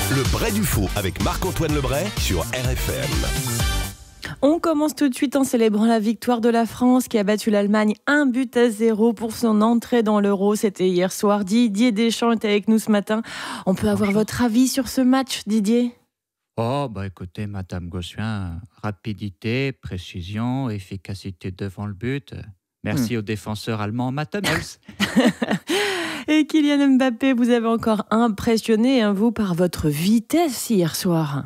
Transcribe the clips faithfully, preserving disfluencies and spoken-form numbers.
Le vrai du faux avec Marc-Antoine Lebray sur R F M. On commence tout de suite en célébrant la victoire de la France qui a battu l'Allemagne un but à zéro pour son entrée dans l'Euro. C'était hier soir. Didier Deschamps était avec nous ce matin. On peut avoir votre avis sur ce match, Didier ? Oh, bah écoutez, Madame Gossuin, rapidité, précision, efficacité devant le but. Merci hmm. aux défenseurs allemands, Matt Hummels. Et Kylian Mbappé, vous avez encore impressionné, hein, vous, par votre vitesse hier soir.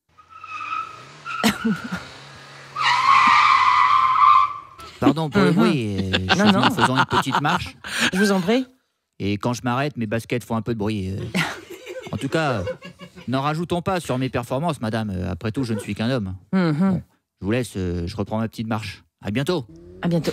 Pardon pour le bruit, euh, je suis en faisant une petite marche. Je vous en prie. Et quand je m'arrête, mes baskets font un peu de bruit. Euh. En tout cas, euh, n'en rajoutons pas sur mes performances, madame. Après tout, je ne suis qu'un homme. Mm-hmm. Bon, je vous laisse, euh, je reprends ma petite marche. À bientôt. À bientôt.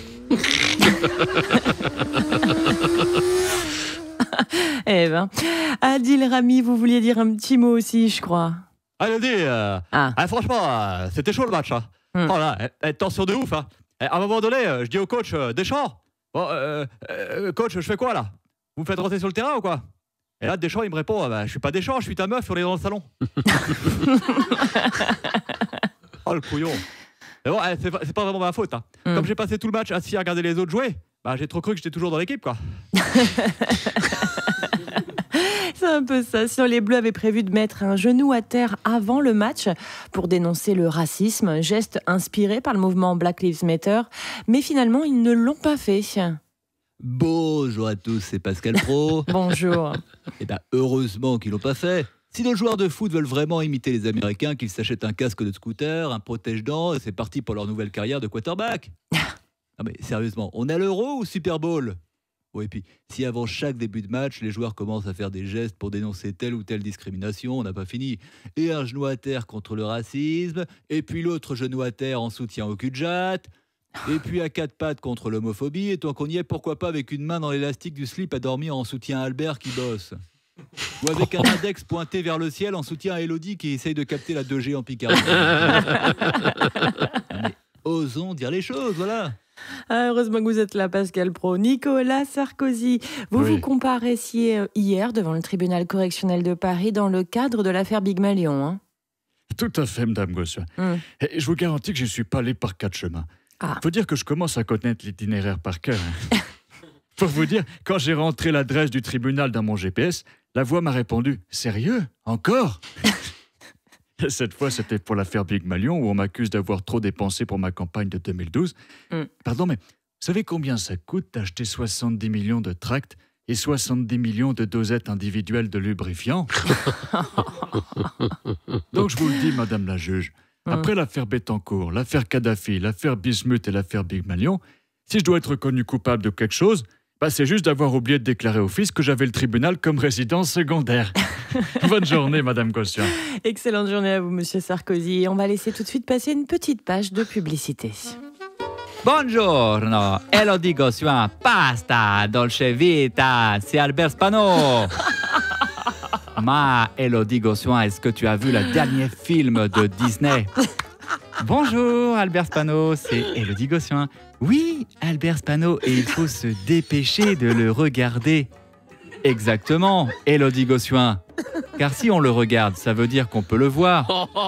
Eh ben, Adil Rami, vous vouliez dire un petit mot aussi, je crois. Allez, dis, euh, ah. euh, franchement, euh, c'était chaud le match. Hein. Mm. Oh là, euh, tension de ouf. Hein. À un moment donné, euh, je dis au coach euh, Deschamps, bon, euh, euh, coach, je fais quoi là? Vous me faites rentrer sur le terrain ou quoi? Et là, Deschamps, il me répond, bah, je suis pas Deschamps, je suis ta meuf, on est dans le salon. Oh le couillon. Mais bon, eh, c'est, c'est pas vraiment ma faute. Hein. Mm. Comme j'ai passé tout le match assis à regarder les autres jouer, bah, j'ai trop cru que j'étais toujours dans l'équipe, quoi. C'est un peu ça. Sinon, les Bleus avaient prévu de mettre un genou à terre avant le match pour dénoncer le racisme, geste inspiré par le mouvement Black Lives Matter. Mais finalement, ils ne l'ont pas fait. Bonjour à tous, c'est Pascal Pro. Bonjour. Eh bien, heureusement qu'ils l'ont pas fait. Si nos joueurs de foot veulent vraiment imiter les Américains, qu'ils s'achètent un casque de scooter, un protège-dents, c'est parti pour leur nouvelle carrière de quarterback. Non mais sérieusement, on a l'Euro ou Super Bowl ? Oui, et puis, si avant chaque début de match, les joueurs commencent à faire des gestes pour dénoncer telle ou telle discrimination, on n'a pas fini. Et un genou à terre contre le racisme, et puis l'autre genou à terre en soutien au cul-de-jatte, et puis à quatre pattes contre l'homophobie, et tant qu'on y est, pourquoi pas avec une main dans l'élastique du slip à dormir en soutien à Albert qui bosse. Ou avec un index pointé vers le ciel en soutien à Elodie qui essaye de capter la deux G en Picardie. Mais osons dire les choses, voilà. Ah, heureusement que vous êtes là, Pascal Pro. Nicolas Sarkozy, vous oui. vous comparaissiez hier devant le tribunal correctionnel de Paris dans le cadre de l'affaire Big Malion. Hein. Tout à fait, Madame Gossuin. Mm. Et je vous garantis que je ne suis pas allé par quatre chemins. Il ah. faut dire que je commence à connaître l'itinéraire par cœur. Hein. Pour vous dire, quand j'ai rentré l'adresse du tribunal dans mon G P S, la voix m'a répondu « Sérieux? Encore ?» Cette fois, c'était pour l'affaire Big Malion, où on m'accuse d'avoir trop dépensé pour ma campagne de deux mille douze. Mm. Pardon, mais vous savez combien ça coûte d'acheter soixante-dix millions de tracts et soixante-dix millions de dosettes individuelles de lubrifiant? Donc, je vous le dis, madame la juge, mm. après l'affaire Bettencourt, l'affaire Kadhafi, l'affaire Bismuth et l'affaire Big Malion, si je dois être reconnu coupable de quelque chose, bah, c'est juste d'avoir oublié de déclarer au fisc que j'avais le tribunal comme résidence secondaire. Bonne journée, Madame Gossuin. Excellente journée à vous, Monsieur Sarkozy. On va laisser tout de suite passer une petite page de publicité. Buongiorno, Elodie Gossuin, pasta, dolce vita, c'est Albert Spano. Ma Elodie Gossuin, est-ce que tu as vu le dernier film de Disney? Bonjour, Albert Spano, c'est Elodie Gossuin. Oui, Albert Spano, et il faut se dépêcher de le regarder. Exactement, Elodie Gossuin. Car si on le regarde, ça veut dire qu'on peut le voir.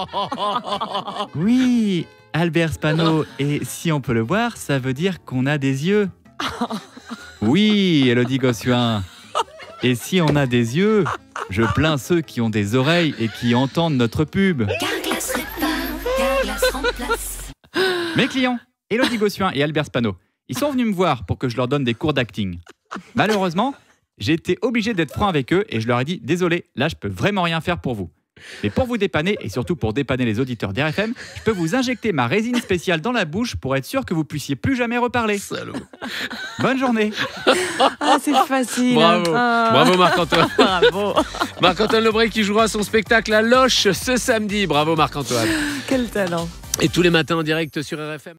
Oui, Albert Spano, et si on peut le voir, ça veut dire qu'on a des yeux. Oui, Elodie Gossuin. Et si on a des yeux, je plains ceux qui ont des oreilles et qui entendent notre pub. Carglass répare, Carglass remplace. Mes clients, Elodie Gossuin et Albert Spano, ils sont venus me voir pour que je leur donne des cours d'acting. Malheureusement, j'ai été obligé d'être franc avec eux et je leur ai dit « Désolé, là je peux vraiment rien faire pour vous. Mais pour vous dépanner et surtout pour dépanner les auditeurs d'R F M, je peux vous injecter ma résine spéciale dans la bouche pour être sûr que vous puissiez plus jamais reparler. » Salaud. Bonne journée. Ah, c'est facile. Bravo, ah. Bravo Marc-Antoine. Bravo. Marc-Antoine Lebray qui jouera son spectacle à Loches ce samedi. Bravo Marc-Antoine. Quel talent. Et tous les matins en direct sur R F M.